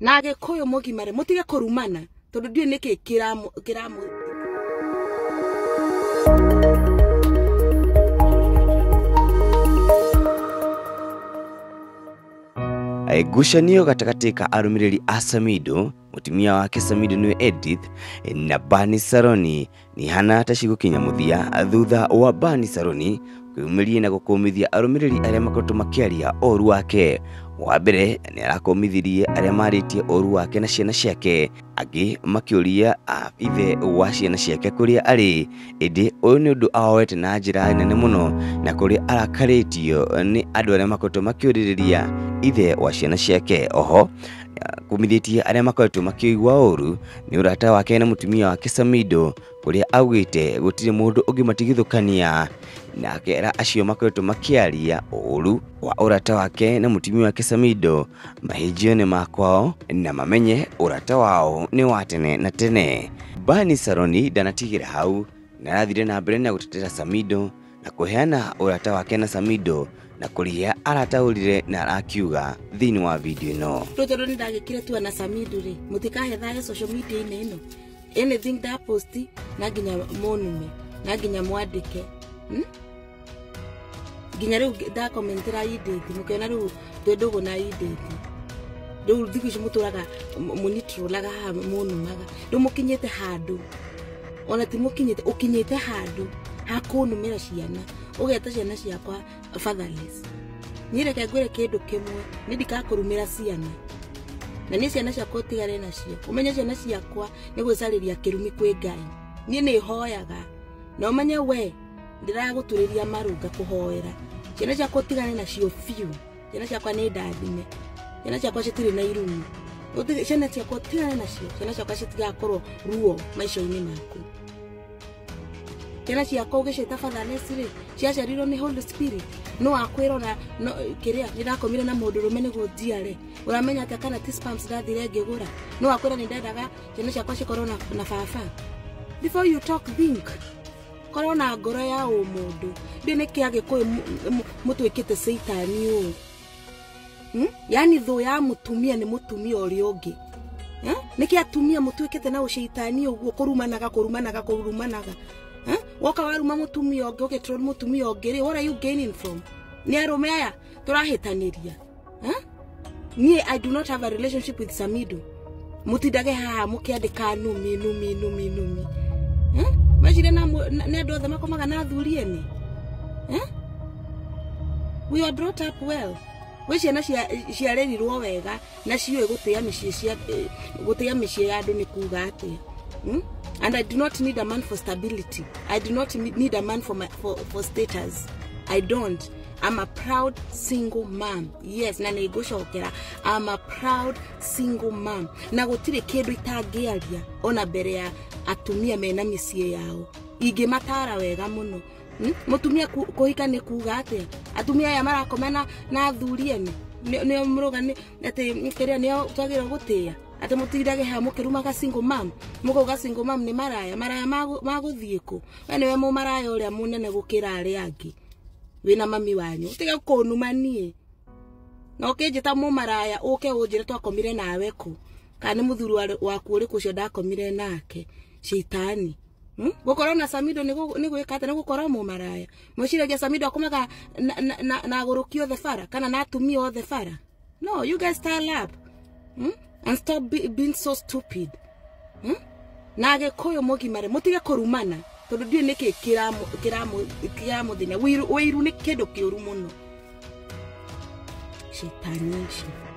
nage koyo mogimare mutige kurumana tondu ndio niki kiramu Gucanio gatagatĩ ka arũmĩrĩri a Samidoh, mutumia wake Samidoh niwe Edith na Bernice Saroni ni hana ta cigukinya muthia thutha wa Bernice Saroni kwĩyumĩria na gũkũmithia arũmĩrĩri arĩa makoretwo makĩaria ũru wake. Wa mbere ni arakomithirie arĩa marĩtie ũru wake na ciana ciake, angĩ makĩũria ithe wa ciana ciake kũrĩa arĩ. Ĩndĩ ũyũ nĩ ũndũ aoete na njĩra nene mũno na kũrĩa arakarĩtio nĩ andũ arĩa makoretwo makĩũrĩrĩria ithe wa ciana ciake. Oho kumithĩtie arĩa makoretwo makĩigua ũru nĩ ũrata wake na mutumia wake Samidoh, kũrĩa augĩte gũtirĩ mũndũ ũngĩmatigithũkania, na akera acio makoretwo makĩaria ũru wa ũrata wake na mutumia wake Samidoh mahĩnjio nĩ makwao na mamenye ũrata wao nĩ wa tene na tene. Bernice Saroni ndanatigĩra hau na arathire na mbere na gũtetera Samidoh na kũheana ũrata wake na Samidoh na kũrĩa arataũrire na arakiuga thĩinĩ wa video ĩno. Tũtoro nĩ ndagĩkire tu na Samidoh rĩ mũtikahe thae social media ĩno anything that post na nginya monume na nginya mwandĩke nginya rĩu da commentera idate mukena rĩu twendũgo na idate rĩu thikũ ici mũtũraga monitrolaga ha monumaga rĩu mũkinyĩte handũ ona ti mũkinyĩte ũkinyĩte handũ ha kũnumĩra ciana ũgeta ciana ciakwa fatherless. Nĩreke ngwĩre kĩndũ kĩmwe nĩ ndikakũrumĩra ciana na nĩ ciana ciakwa ũtigare nacio. Ũmenye ciana ciakwa nĩ gwĩcarĩria kĩrumi kwĩ Ngai. Niĩ nĩ hoyaga na ũmenye we ndiragũturĩria marũnga kũhoera. Ciana ciakwa ũtigane nacio biũ. Ciana ciakwa nĩ ndathime. Ciana ciakwa citirĩ na irumi. Ciana ciakwa ũtigane nacio. Ciana ciakwa citigakorwo ruo maica-inĩ maku. Ciana ciakwa ũgĩcita fatherless rĩ ciaciarirwo nĩ Holy Spirit no akwĩra na kĩrĩa nĩrakomire na mũndũrũme nĩguo njiare. Uramenya atĩ kana ti spams ndathire ngĩgũra no akwĩra nĩ ndendaga ciana ciakwa cikorwo na baba. Before you talk think korwo na ngoro ya mũndũ ndĩ nĩ kĩage kũĩ mũtwĩkĩte Saitani ũũ. Yani thũ ya mũtumia nĩ mũtumia ũrĩa ũngĩ. Nĩkĩ atumia mũtwĩkĩte na ũcaitani ũguo kũrumanaga. Woka waruma mutumia ũngĩ ũgĩtrol mutumia ũngĩ rĩ, what are you gaining from? Nĩ arũme aya tũrahĩtanĩria. Niĩ I do not have a relationship with Samidoh. Mutidage haha mũkĩandĩka numi. Majire na nĩ andũ othe makomaga na athuri ene. We are brought up well. We ciana ciarerirwo wega na ciũĩ gũtĩa mĩciĩ ya andũ nĩ kuuga atĩa. And I do not need a man for stability. I do not need a man for status. I don't. I'm a proud single mom. Yes, na nĩngũcokera. I'm a proud single mom. Na gũtirĩ kĩndũ itangĩaria ona mbere ya atumia mena mĩciĩ yao. Ingĩmatara wega mũno. Mũtumia kũhika nĩ kuuga atĩa? Atumia aya marakomana na athuri ene. Nĩ mũrũga atĩ kĩrĩa nĩo twagĩrĩirwo gũtĩa. Ate mutirage ha mukirumaga single mom mukoga single mom ni maraya maguthiĩ kũ. We nĩwe mũmaraya ũrĩa mũnene gũkĩra arĩa angĩ wĩna mami wanyu tiga kũnumanie na ũkĩnjĩta mũmaraya ũke ũnjĩre twakomire nawe kũ kana mũthuri waku ũrĩ kũcio ndakomire nake Shaitani. Gũkorwo na Samidoh nĩ gwĩka atĩ nĩ gũkorwo mũmaraya mwĩciragia Samidoh akomaga na agũrũki othe bara kana na atumia othe bara. No, you guys style up. And stop being so stupid. Nage koyo mogimare mutige kurumana tondu ndio niki kiramuthina wiru nĩ kĩndũ kĩũru mũno. Shaitani.